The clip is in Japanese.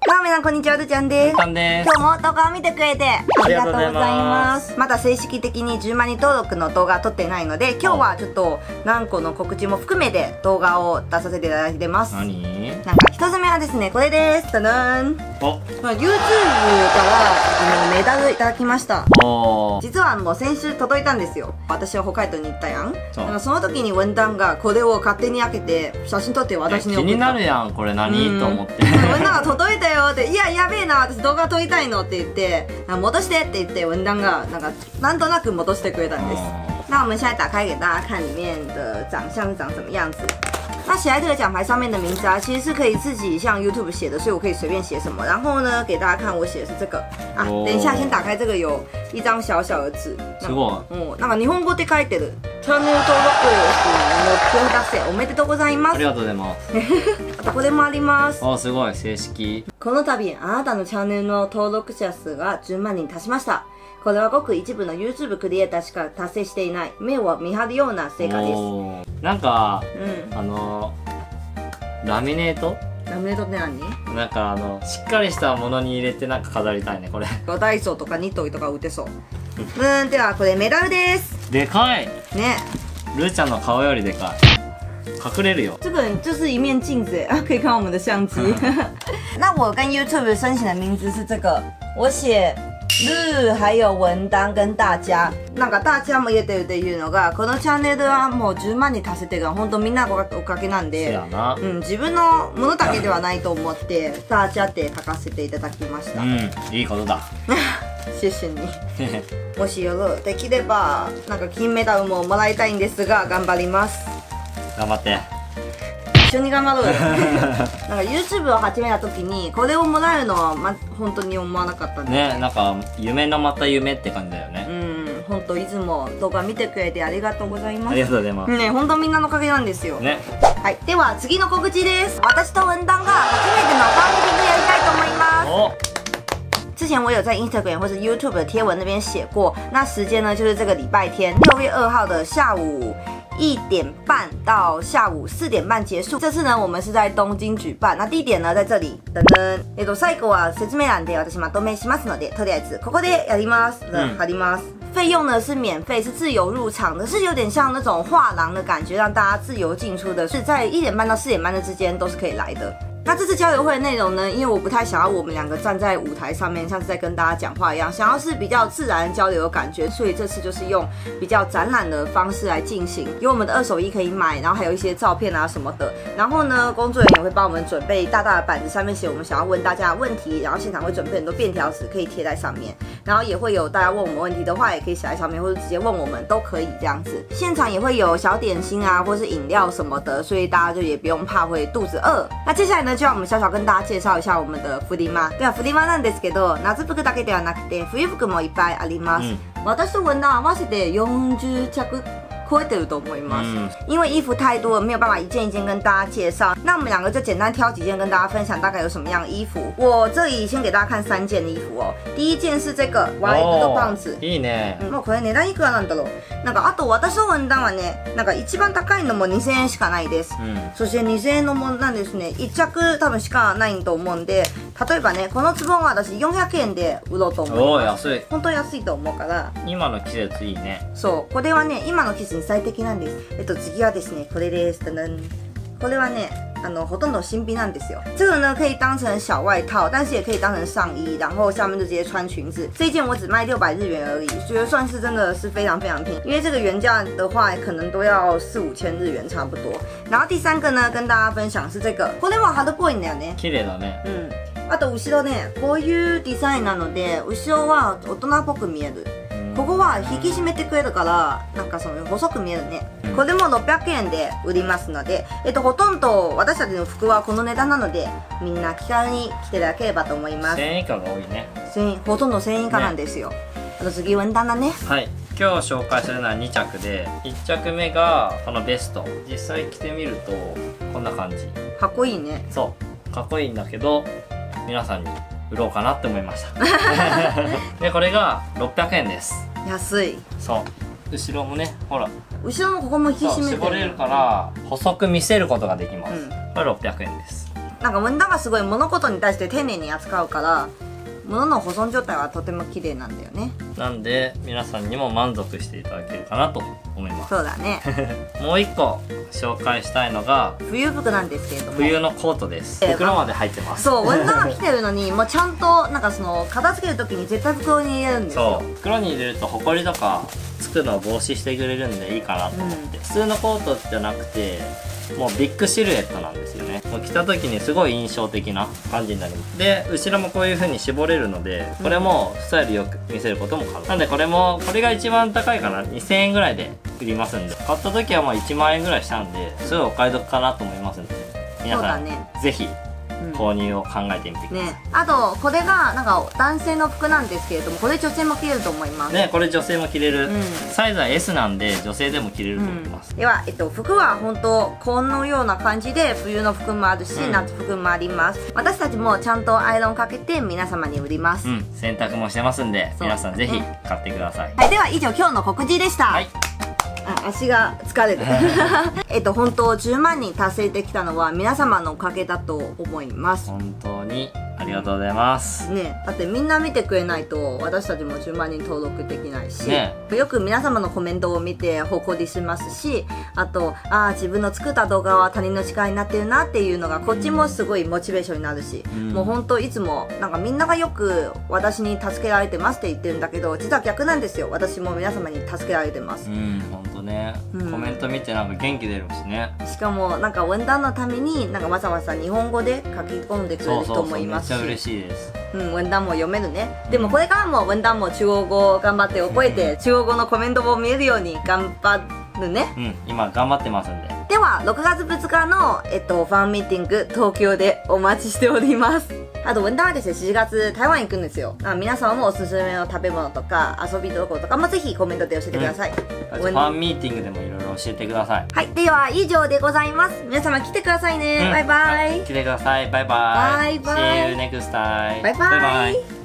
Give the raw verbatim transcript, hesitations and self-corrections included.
どうも皆さんこんにちは、るちゃんです。 たんです。 今日も動画を見てくれてありがとうございます。まだ正式的にじゅうまんにん登録の動画撮ってないので、今日はちょっと何個の告知も含めて動画を出させていただいてます。 何？ なんか一つ目はですね、これです。ダダン。 お、 まあ YouTube からあのメダルいただきました。 おー。 実はもう先週届いたんですよ。私は北海道に行ったやん。 そうなんかその時に文旦がこれを勝手に開けて写真撮って私に送った。 気になるやん、これ何と思って。 文旦が届いたよって、いややべえな、私動画撮りたいのって言って、戻してって言って文旦がなんかなんとなく戻してくれたんです。那我们现在打开给大家看里面的长相是长什么样子。那写在这个奖牌上面的名字啊，其实是可以自己像 YouTube 写的，所以我可以随便写什么。然后呢，给大家看我写的是这个啊。等一下，先打开这个，有一张小小的纸。 すごい。 嗯，なんか日本語で書いてる。チャンネル登録の目標達成おめでとうございます。 ありがとうございます。 あとこれもあります。 お、すごい正式。 この度あなたのチャンネルの登録者数がじゅうまんにん達しました。これはごく一部の YouTube クリエイターしか達成していない目を見張るような成果です。 なんか、 うん、 あのラミネート？ ラミネートって何？ なんかあのしっかりしたものに入れてなんか飾りたいねこれ。 ダイソーとかニトリとか売ってそう。うん、ではこれメダルです。 でかい。 ね。 ルーちゃんの顔よりでかい。隠れるよ。 这个就是一面镜子啊，可以看我们的相机。那我跟 YouTube 申请的名字是这个，我写。ルー還有文旦跟大家なんか大家も入れてるっていうのがこのチャンネルはもうじゅうまんに達せてるから本当みんなおかげなんで、うん、自分のものだけではないと思って大家って書かせていただきました。 うん、いいことだ。 シュシュにもし夜できればなんか金メダルももらいたいんですが頑張ります。 頑張って。 一緒に頑張ろうよ。なんか YouTube を始めた時にこれをもらえるのは、ま、本当に思わなかったんでね、なんか夢のまた夢って感じだよね。うん、 本当いつも動画見てくれてありがとうございます。 ありがとうございます。 ね、本当みんなのおかげなんですよ。 ね。 はい、では次の告知です。私と文旦が初めてのファンミーティングやりたいと思います。 お。 之前我有在 Instagram 或是 YouTube 的贴文那边写过，那时间呢就是这个礼拜天六月二号的下午一点半到下午四点半结束。这次呢，我们是在东京举办。那地点呢，在这里。等等。えっと最後は説明欄で私まとめしますので、とりあえずここでやります。貼ります。费用呢是免费，是自由入场的，是有点像那种画廊的感觉，让大家自由进出的。是在一点半到四点半的之间都是可以来的。那这次交流会的内容呢，因为我不太想要我们两个站在舞台上面，像是在跟大家讲话一样，想要是比较自然交流的感觉，所以这次就是用比较展览的方式来进行，有我们的二手衣可以买，然后还有一些照片啊什么的。然后呢，工作人员也会帮我们准备大大的板子，上面写我们想要问大家的问题，然后现场会准备很多便条纸可以贴在上面，然后也会有大家问我们问题的话，也可以写在上面，或者直接问我们都可以这样子。现场也会有小点心啊，或是饮料什么的，所以大家就也不用怕会肚子饿。那接下来呢，就让我们小小跟大家介绍一下我们的フリマ。ではフリマなんですけど、夏服だけではなくて冬服もいっぱいあります。私と文旦合わせてよんじゅうちゃく超えてると思います。嗯，因为衣服太多了，没有办法一件一件跟大家介绍。那我们两个就简单挑几件跟大家分享，大概有什么样的衣服。我这里先给大家看三件衣服哦。第一件是这个ワイドパンツ。 いいね。 もうこれ値段いくらなんだろう。なんかあと私と文旦はね、なんか一番高いのもにせんえんしかないです。うん、そしてにせんえんのもなんですね、いっちゃく多分しかないと思うんで、例えばね、このズボンは私よんひゃくえんで売ろうと思います。 おー、安い。 本当安いと思うから。今の季節いいね。 そう、これはね、今の季節に最適なんです。えっと次はですね、これです。これはね、あのほとんど新品なんですよ。这个呢可以当成小外套，但是也可以当成上衣，然后下面就直接穿裙子。这一件我只卖六百日元而已，觉得算是真的是非常非常便宜。因为这个原价的话，可能都要四五千日元差不多。然后第三个呢，跟大家分享是这个。これはハードボイルだよね。 綺麗だね。うん。 あと後ろね、こういうデザインなので、後ろは大人っぽく見える。ここは引き締めてくれるからなんかその細く見えるね。これもろっぴゃくえんで売りますので、えっとほとんど私たちの服はこの値段なので、みんな気軽に来ていただければと思います。 せんえん以下が多いね。 せんえん、ほとんどせんえん以下なんですよ。あと次文旦だね。 はい。今日紹介するのはに着で、いっ着目がこのベスト。実際着てみるとこんな感じ。 かっこいいね。 そう、かっこいいんだけど皆さんに売ろうかなって思いましたでこれがろっぴゃくえんです。 安い。 そう、後ろもね、ほら後ろのここも引き締めてる。 絞れるから細く見せることができます。うん、これろっぴゃくえんです。 なんか文旦がすごい物事に対して丁寧に扱うから物の保存状態はとても綺麗なんだよね。 なんで皆さんにも満足していただけるかなと思います。 そうだねもう一個紹介したいのが冬服なんですけれども、 冬のコートです。 えー袋まで入ってます。 そう文旦が来てるのにもうちゃんとなんかその片付ける時に絶対袋に入れるんですよ。 そう袋に入れるとホコリとかつくのを防止してくれるんでいいかなと思って、うん、普通のコートじゃなくてもうビッグシルエットなんですよね。もう着た時にすごい印象的な感じになります。で後ろもこういう風に絞れるのでこれもスタイルよく見せることも可能なんで、これもこれが一番高いかな、にせんえんぐらいで売りますんで、買った時はもういちまんえんぐらいしたんですごいお買い得かなと思いますんで、皆さん、ね、ぜひ購入を考えてみてください、 ね、あとこれがなんか男性の服なんですけれども、これ女性も着れると思いますね。これ女性も着れる、うん、サイズは エス なんで女性でも着れると思います、 うん、では、えっと、服は本当このような感じで冬の服もあるし、うん、夏服もあります。私たちもちゃんとアイロンかけて皆様に売ります、 うん、洗濯もしてますんで皆さんぜひ買ってください、 はい、では以上今日の告知でした。はい、あ、足が疲れるえっと本当じゅうまんにん達成できたのは皆様のおかげだと思います。 本当にありがとうございますね。だってみんな見てくれないと私たちもじゅうまんにん登録できないし、 ね、 よく皆様のコメントを見て誇りしますし、あとああ自分の作った動画は他人の力になってるなっていうのがこっちもすごいモチベーションになるし、うん、もう本当いつもなんかみんながよく私に助けられてますって言ってるんだけど、実は逆なんですよ。私も皆様に助けられてます。 うん本当ね、うん、コメント見てなんか元気出るしね。 しかもなんか文旦のためになんかわざわざ日本語で書き込んでくれる人もいますし、 そうそうそうめっちゃ嬉しいです。 うん、文旦も読めるね。でもこれからも文旦も中国語を頑張って覚えて、中国語のコメントを見えるように頑張るね。 うん、今頑張ってますんで。 ではろくがつふつかの、えっと、ファンミーティング東京でお待ちしております。あと文旦はですねしちがつ台湾行くんですよ。皆さんもおすすめの食べ物とか遊びどころとかもぜひコメントで教えてください、 うん、ファンミーティングでもいろいろ教えてください。 はい、では以上でございます。皆様来てくださいね、うん、バイバイ。 来てください。バイバイ。 バイバイ。 See you next time。 バイバイ。